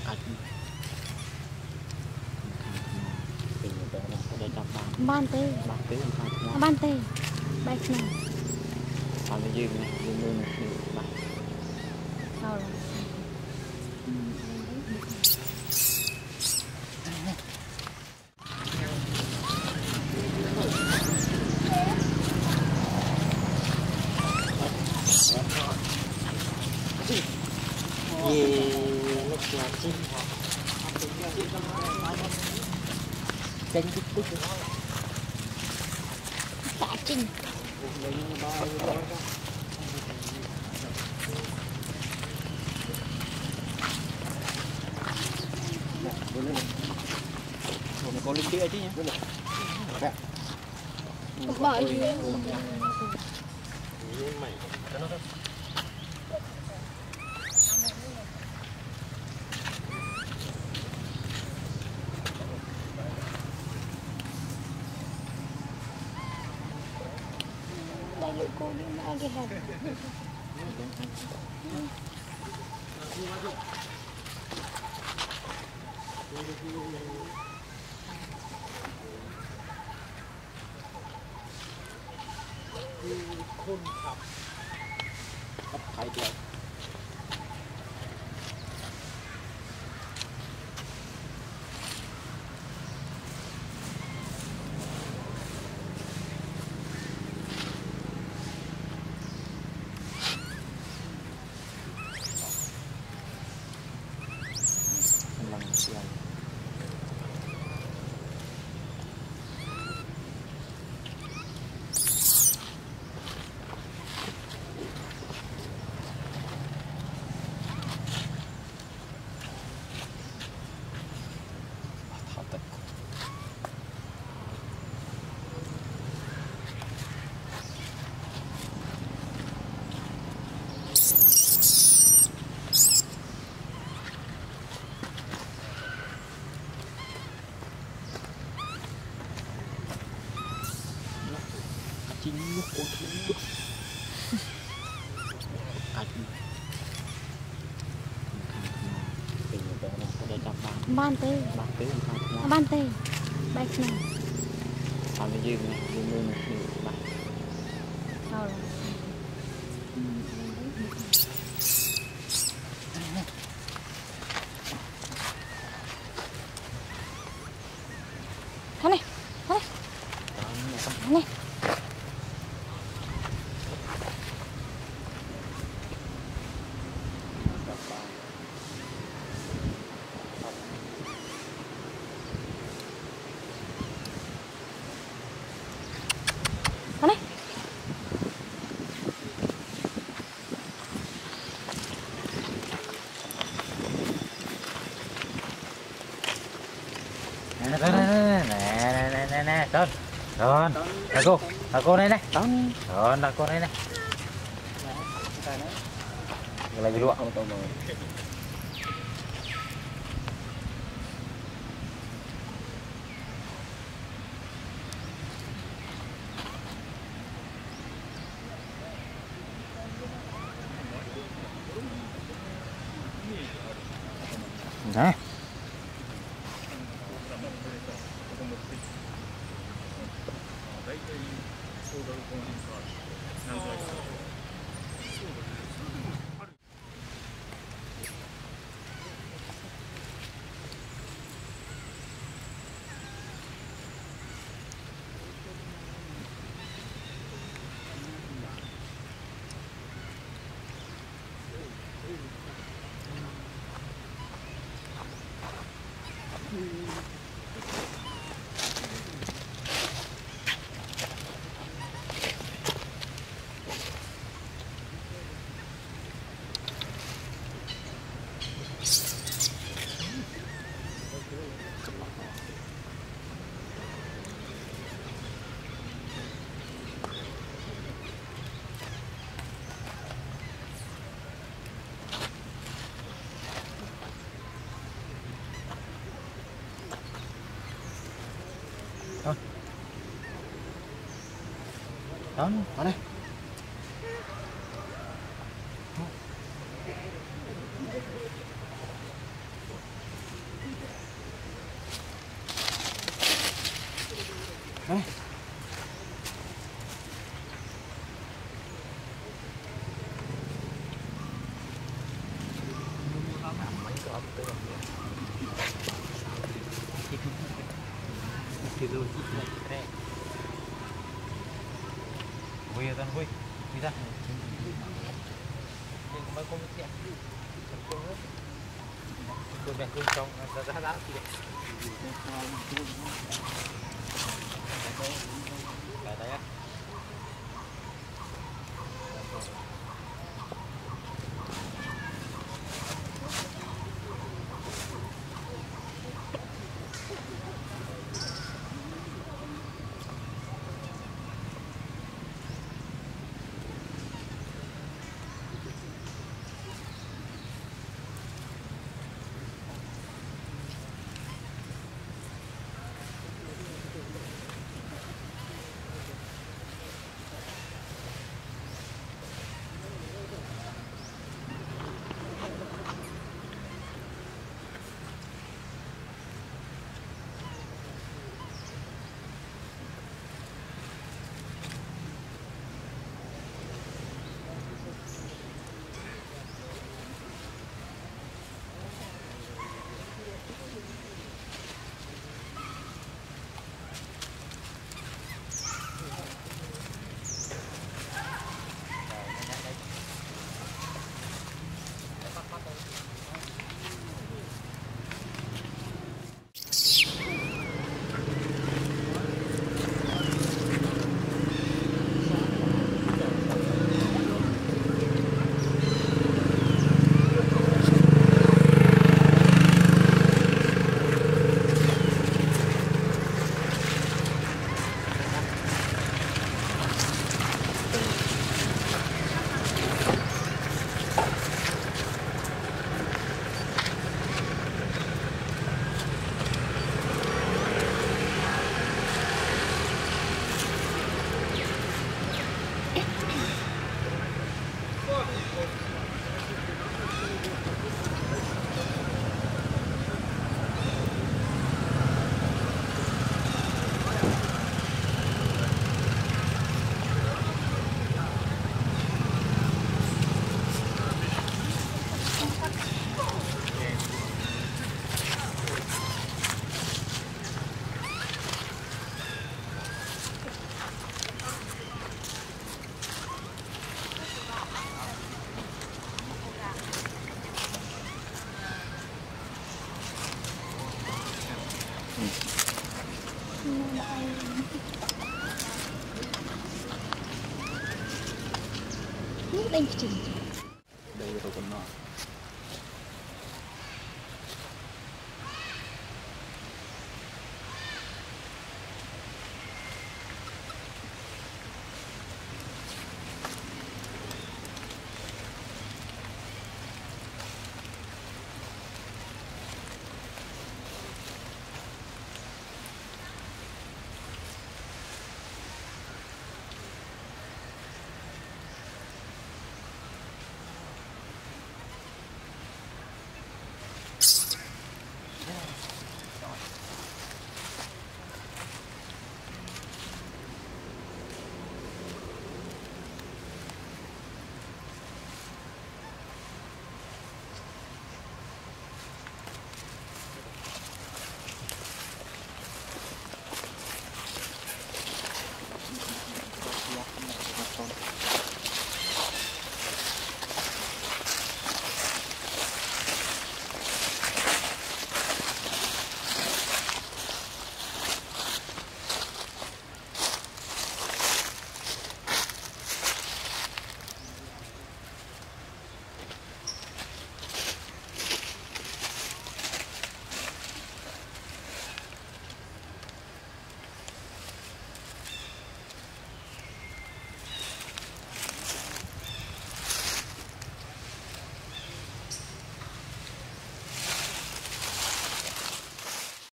ban tê ban tê bay này còn cái gì này dương luôn này sao rồi chanh chút chút đã chinh có linh kia chứ nhá bỏ đi đây lũ cô đi mà cái hạt khôn khập khập phải được chính nước của nước ban tê ban tê bay này còn cái gì này dương luôn này sao rồi thế này này nè Sơn rồi là cô đây này rồi là cô đây này là gì luôn đấy đó ở đây lùi chít này đây vui toàn vui đi ra nhưng mấy con kia tôi bèn cương trong ra đá thì đấy đấy á Đánh chừng đây là tôi còn nó